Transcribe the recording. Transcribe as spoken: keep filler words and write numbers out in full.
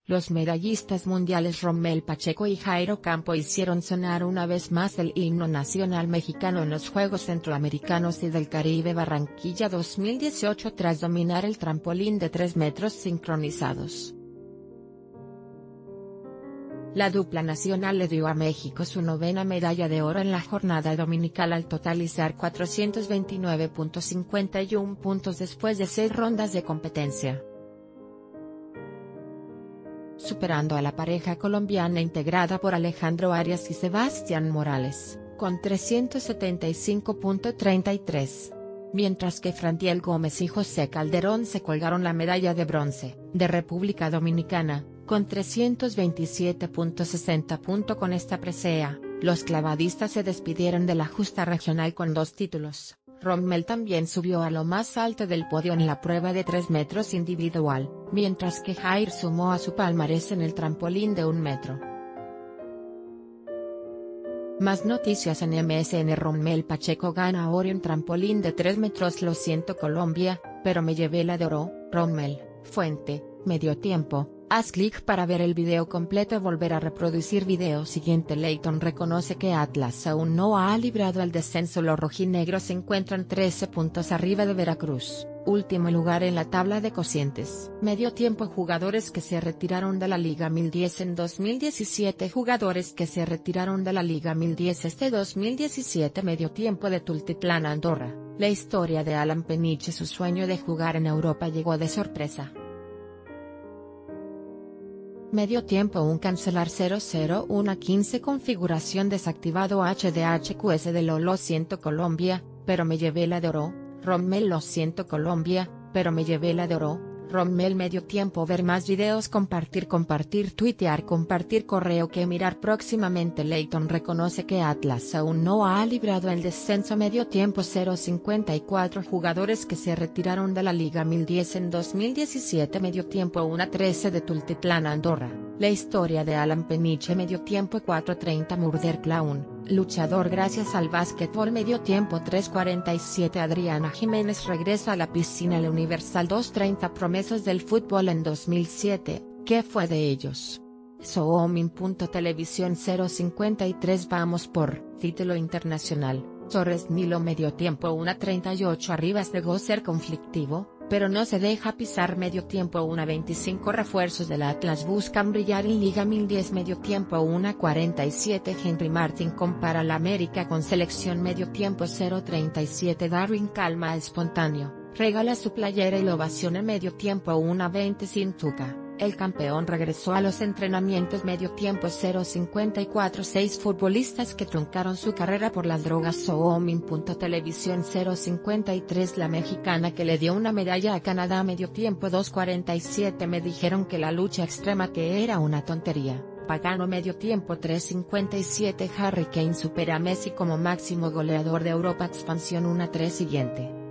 Los medallistas mundiales Rommel Pacheco y Jairo Campo hicieron sonar una vez más el himno nacional mexicano en los Juegos Centroamericanos y del Caribe Barranquilla dos mil dieciocho tras dominar el trampolín de tres metros sincronizados. La dupla nacional le dio a México su novena medalla de oro en la jornada dominical al totalizar cuatrocientos veintinueve punto cincuenta y uno puntos después de seis rondas de competencia, superando a la pareja colombiana integrada por Alejandro Arias y Sebastián Morales, con trescientos setenta y cinco punto treinta y tres. Mientras que Frantiel Gómez y José Calderón se colgaron la medalla de bronce, de República Dominicana, con trescientos veintisiete punto sesenta. Con esta presea, los clavadistas se despidieron de la justa regional con dos títulos. Rommel también subió a lo más alto del podio en la prueba de tres metros individual, mientras que Jair sumó a su palmarés en el trampolín de un metro. Más noticias en M S N. Rommel Pacheco gana oro en trampolín de tres metros. Lo siento Colombia, pero me llevé la de oro. Rommel, fuente, medio tiempo. Haz clic para ver el video completo. Volver a reproducir video siguiente. Layton reconoce que Atlas aún no ha librado el descenso. Los rojinegros se encuentran trece puntos arriba de Veracruz, último lugar en la tabla de cocientes. Medio tiempo. Jugadores que se retiraron de la Liga mil diez en dos mil diecisiete. Jugadores que se retiraron de la Liga mil diez este dos mil diecisiete. Medio tiempo de Tultitlán, Andorra. La historia de Alan Peniche. Su sueño de jugar en Europa llegó de sorpresa. Medio tiempo. Un cancelar cero cero uno a quince. Configuración desactivado. H D H Q S de lo lo siento Colombia, pero me llevé la de oro. Rommel lo siento Colombia, pero me llevé la de oro. Rommel medio tiempo. Ver más videos. Compartir compartir tuitear compartir correo que mirar próximamente. Layton reconoce que Atlas aún no ha librado el descenso. Medio tiempo. cero cincuenta y cuatro. Jugadores que se retiraron de la Liga mil diez en dos mil diecisiete. Medio tiempo. uno a trece de Tultitlán, Andorra. La historia de Alan Peniche. Medio tiempo. cuatro treinta. Murder Clown, luchador gracias al básquetbol. Medio tiempo. tres cuarenta y siete. Adriana Jiménez regresa a la piscina. El Universal. dos treinta. Promesas del fútbol en dos mil siete, ¿qué fue de ellos? Soomin.televisión. cero cincuenta y tres. Vamos por título internacional. Torres Nilo. Medio tiempo. uno treinta y ocho. Arribas negó ser conflictivo, pero no se deja pisar. Medio tiempo. uno veinticinco. Refuerzos del Atlas buscan brillar en Liga mil diez. Medio tiempo. uno cuarenta y siete. Henry Martin compara la América con selección. Medio tiempo. cero treinta y siete. Darwin Calma espontáneo, regala su playera y lo ovaciona. Medio tiempo. uno veinte. Sin Tuca, el campeón regresó a los entrenamientos. Medio tiempo. cero cincuenta y cuatro. Seis futbolistas que truncaron su carrera por las drogas. Soomin.televisión. cero cincuenta y tres. La mexicana que le dio una medalla a Canadá. Medio tiempo. dos cuarenta y siete. Me dijeron que la lucha extrema que era una tontería. Pagano. Medio tiempo. tres cincuenta y siete. Harry Kane supera a Messi como máximo goleador de Europa. Expansión uno a tres. Siguiente.